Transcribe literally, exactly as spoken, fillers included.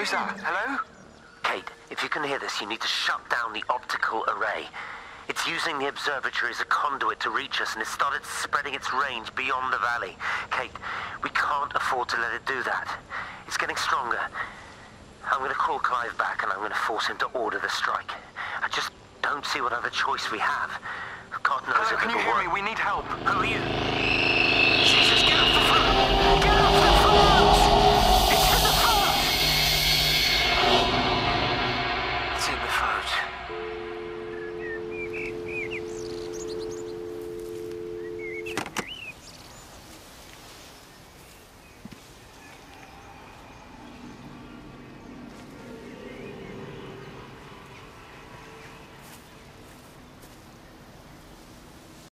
Who's that? Hello? Kate, if you can hear this, you need to shut down the optical array. It's using the observatory as a conduit to reach us, and it started spreading its range beyond the valley. Kate, we can't afford to let it do that. It's getting stronger. I'm going to call Clive back, and I'm going to force him to order the strike. I just don't see what other choice we have. God knows Hello, if can you it'll hear work. me? We need help. Who are you?